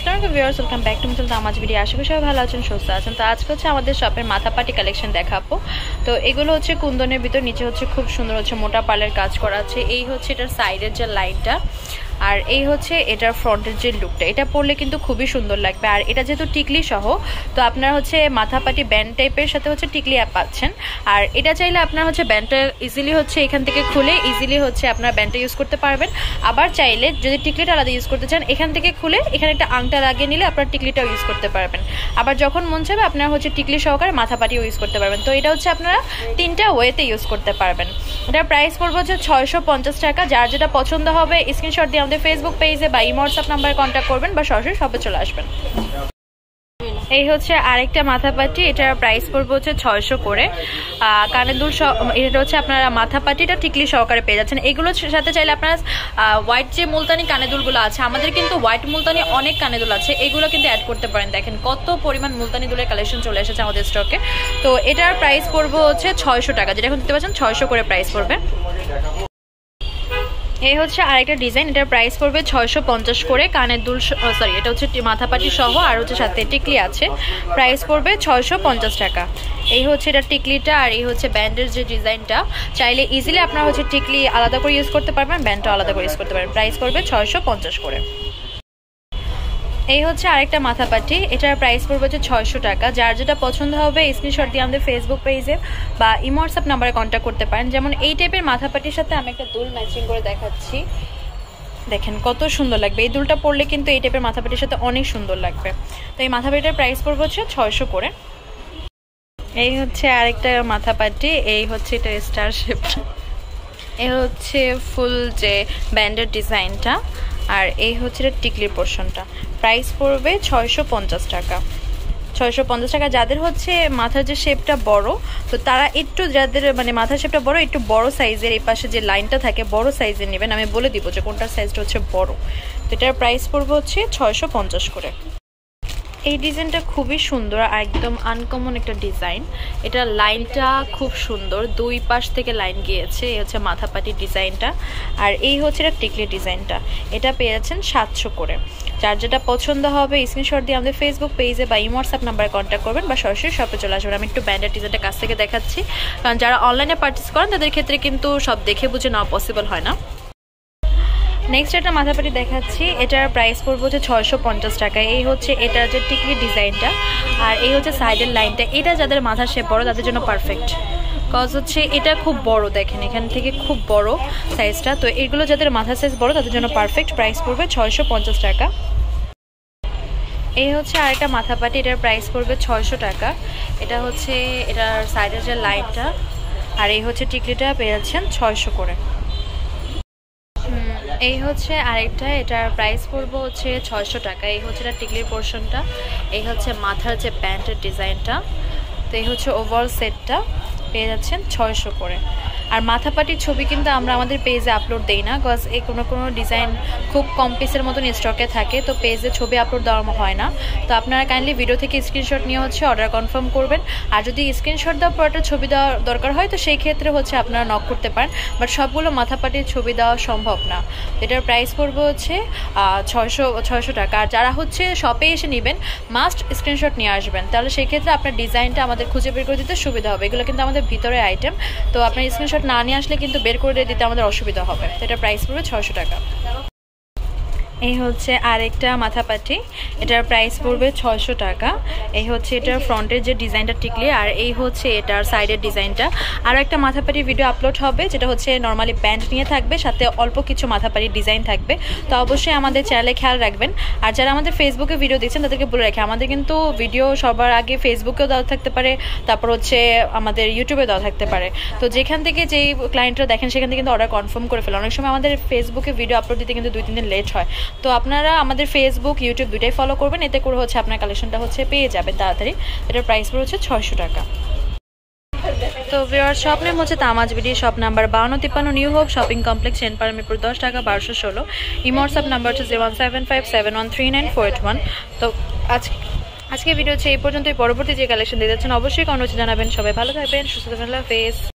আসসালামু আলাইকুম viewers, welcome back to Tamaz BD. আশা করি সবাই ভালো আছেন, সুস্থ আছেন। তো আজকে হচ্ছে আমাদের শপের মাথাপাটি কালেকশন দেখাবো। তো এগুলো হচ্ছে কুন্দনের ভিতর, নিচে হচ্ছে খুব সুন্দর হচ্ছে মোটা পালের কাজ করা আছে। এই হচ্ছে এটার সাইডের যে লাইনটা, আর এই হচ্ছে এটার ফ্রন্টের যে লুকটা, এটা পরলে কিন্তু খুবই সুন্দর লাগবে। আর এটা যেহেতু টিকলি সহ, তো আপনার হচ্ছে মাথাপাটি ব্যান্ড টাইপের সাথে হচ্ছে টিকলি অ্যাপ পাচ্ছেন। আর এটা চাইলে আপনার হচ্ছে ব্যান্ডটা ইজিলি হচ্ছে এখান থেকে খুলে ইজিলি হচ্ছে আপনার ব্যান্ডটা ইউজ করতে পারবেন। আবার চাইলে যদি টিকলিটা আলাদা ইউজ করতে চান, এখান থেকে খুলে এখানে একটা আংটা লাগিয়ে নিলে আপনার টিকলিটাও ইউজ করতে পারবেন। আবার যখন মন চাইবে আপনার হচ্ছে টিকলি সহকারে মাথাপাটিও ইউজ করতে পারবেন। তো এটা হচ্ছে আপনারা তিনটা ওয়েতে ইউজ করতে পারবেন। এটার প্রাইস পড়বে হচ্ছে 650 টাকা। যার যেটা পছন্দ হবে স্ক্রিনশট দিয়ে আমাদের ফেসবুক পেজে বা হোয়াটসঅ্যাপ নাম্বারে কন্ট্যাক্ট করবেন বা সরাসরি শপে চলে আসবেন। এই হচ্ছে আরেকটা মাথাপাটি, এটার প্রাইস পড়বে হচ্ছে 600 করে। কানের দুল এটা হচ্ছে আপনারা মাথাপাটিটা টিকলি সহকারে পেয়ে যাচ্ছেন। এগুলোর সাথে চাইলে আপনারা হোয়াইট যে মুলতানি কানের দুলগুলো আছে, আমাদের কিন্তু হোয়াইট মুলতানি অনেক কানের দুল আছে, এগুলো কিন্তু অ্যাড করতে পারেন। দেখেন কত পরিমাণ মুলতানি দুলের কালেকশন চলে এসেছে আমাদের স্টকে। তো এটার প্রাইস পড়বে হচ্ছে 600 টাকা, যেটা এখন দেখতে পাচ্ছেন 600 করে প্রাইস পড়বে। এই হচ্ছে আরেকটা ডিজাইন, এটার প্রাইস পড়বে 650 করে। কানের দুল সরি, এটা হচ্ছে মাথাপাটি সহ আর হচ্ছে সাথে টিকলি আছে, প্রাইস পড়বে 650 টাকা। এই হচ্ছে এটা টিকলিটা, আর এই হচ্ছে ব্যান্ডের যে ডিজাইনটা, চাইলে ইজিলি আপনারা হচ্ছে টিকলি আলাদা করে ইউজ করতে পারবেন, ব্যান্ডটা আলাদা করে ইউজ করতে পারবেন। প্রাইস পড়বে 650 করে। এই হচ্ছে আরেকটা মাথাপাটি, এটার প্রাইস পড়বে হচ্ছে 600 টাকা। যার যেটা পছন্দ হবে স্ক্রিনশট দিয়ে আমাদের ফেসবুক পেজে বা হোয়াটসঅ্যাপ নাম্বারে কন্ট্যাক্ট করতে পারেন। যেমন এই টাইপের মাথাপাটির সাথে আমি একটা দুল ম্যাচিং করে দেখাচ্ছি, দেখেন কত সুন্দর লাগবে। এই দুলটা পরলে কিন্তু এই টাইপের মাথাপাটির সাথে অনেক সুন্দর লাগবে। তো এই মাথাপাটিটার প্রাইস পড়বে হচ্ছে 600 করে। এই হচ্ছে আরেকটা মাথাপাটি, এই হচ্ছে এটা স্টার শেপ, এই হচ্ছে ফুল যে ব্যান্ডের ডিজাইনটা, আর এই হচ্ছে এটা টিকলির পোর্শনটা। প্রাইস পড়বে 650 টাকা। 650 টাকা। যাদের হচ্ছে মাথার যে শেপটা বড়, তো তারা একটু, যাদের মানে মাথার শেপটা বড়, একটু বড় সাইজের এই পাশে যে লাইনটা থাকে বড় সাইজের নেবেন। আমি বলে দিব যে কোনটার সাইজটা হচ্ছে বড়। তো এটার প্রাইস পড়বে হচ্ছে 650 করে। এই ডিজাইনটা খুবই সুন্দর, একদম আনকমন একটা ডিজাইন। এটা লাইনটা খুব সুন্দর, দুই পাশ থেকে লাইন গিয়েছে। এই হচ্ছে মাথাপাটির ডিজাইনটা, আর এই হচ্ছে এটা টিকলি ডিজাইনটা। এটা পেয়ে যাচ্ছেন 700 করে। যার যেটা পছন্দ হবে স্ক্রিনশট দিয়ে আমাদের ফেসবুক পেজে বা হোয়াটসঅ্যাপ নাম্বারে কন্ট্যাক্ট করবেন বা সরাসরি শপে চলে আসবেন। আমি একটু ব্যান্ডের ডিজাইনটা কাছ থেকে দেখাচ্ছি, কারণ যারা অনলাইনে পারচেস করেন তাদের ক্ষেত্রে কিন্তু সব দেখে বুঝে নেওয়া পসিবল হয় না। নেক্সট একটা মাথাপাটি দেখাচ্ছি, এটার প্রাইস পড়বে হচ্ছে 650 টাকা। এই হচ্ছে এটার যে টিকলি ডিজাইনটা, আর এই হচ্ছে সাইডের লাইনটা। এটা যাদের মাথার শেপ বড় তাদের জন্য পারফেক্ট, কজ হচ্ছে এটা খুব বড়, দেখেন এখান থেকে খুব বড় সাইজটা। তো এগুলো যাদের মাথার সাইজ বড় তাদের জন্য পারফেক্ট। প্রাইস পড়বে 650 টাকা। এই হচ্ছে আরেকটা মাথাপাটি, এটার প্রাইস পড়বে 600 টাকা। এটা হচ্ছে এটার সাইডের যে লাইনটা, আর এই হচ্ছে টিকলিটা পেয়ে যাচ্ছেন 600 করে। এই হচ্ছে আরেকটা, এটার প্রাইস পড়বে হচ্ছে 600 টাকা। এই হচ্ছে এটা টিকলির পোর্শনটা, এই হচ্ছে মাথার যে প্যান্টের ডিজাইনটা। তো এই হচ্ছে ওভারঅল সেটটা পেয়ে যাচ্ছেন 600 করে। আর মাথাপাটির ছবি কিন্তু আমরা আমাদের পেজে আপলোড দেই না, বিকজ এই কোনো ডিজাইন খুব কম পিসের মতন স্টকে থাকে, তো পেজে ছবি আপলোড দেওয়া হয় না। তো আপনারা কাইন্ডলি ভিডিও থেকে স্ক্রিনশট নিয়ে হচ্ছে অর্ডার কনফার্ম করবেন। আর যদি স্ক্রিনশট দেওয়ার পর একটা ছবি দেওয়ার দরকার হয়, তো সেই ক্ষেত্রে হচ্ছে আপনারা নক করতে পারেন, বাট সবগুলো মাথাপাটির ছবি দেওয়া সম্ভব না। এটার প্রাইস পড়বে হচ্ছে 600 টাকা। আর যারা হচ্ছে শপে এসে নেবেন মাস্ট স্ক্রিনশট নিয়ে আসবেন, তাহলে সেই ক্ষেত্রে আপনার ডিজাইনটা আমাদের খুঁজে বের করে দিতে সুবিধা হবে। এগুলো কিন্তু আমাদের ভিতরের আইটেম, তো আপনার স্ক্রিনশট না নিয়ে আসলে কিন্তু বের করে দিতে আমাদের অসুবিধা হবে। তো এটা প্রাইস পড়বে 600 টাকা। এই হচ্ছে আরেকটা মাথাপাটি, এটার প্রাইস পড়বে 600 টাকা। এই হচ্ছে এটার ফ্রন্টের যে ডিজাইনটা টিকলি, আর এই হচ্ছে এটার সাইডের ডিজাইনটা। আর একটা মাথাপাটির ভিডিও আপলোড হবে, যেটা হচ্ছে নর্মালি ব্যান্ড নিয়ে থাকবে, সাথে অল্প কিছু মাথাপাটির ডিজাইন থাকবে। তো অবশ্যই আমাদের চ্যানেলে খেয়াল রাখবেন। আর যারা আমাদের ফেসবুকে ভিডিও দেখছেন তাদেরকে বলে রাখি, আমাদের কিন্তু ভিডিও সবার আগে ফেসবুকেও দেওয়া থাকতে পারে, তারপর হচ্ছে আমাদের ইউটিউবে দেওয়া থাকতে পারে। তো যেখান থেকে যেই ক্লায়েন্টরা দেখেন সেখান থেকে কিন্তু অর্ডার কনফার্ম করে ফেলে। অনেক সময় আমাদের ফেসবুকে ভিডিও আপলোড দিতে কিন্তু 2-3 দিন লেট হয়। তো আপনারা আমাদের ফেসবুক ইউটিউব দুটাই ফলো করবেন, এতে করে হচ্ছে আপনার কালেকশনটা হচ্ছে পেয়ে যাবেন তাড়াতাড়ি। এটার প্রাইস পড়ে হচ্ছে 600 টাকা। তো ভিউয়ার্স, শপ নেম হচ্ছে Tamaz BD, shop number 5253 new hope shopping complex, Senpara, Mirpur 10 টাকা 1216। হোয়াটসঅ্যাপ নাম্বার হচ্ছে 01757139481। তো আজকে ভিডিও হচ্ছে এই পর্যন্তই। পরবর্তী যে কালেকশন দিয়ে যাচ্ছেন অবশ্যই কমেন্টে জানাবেন। সবাই ভালো থাকবেন, সুস্থ থাকবেন, আল্লাহ হাফেজ।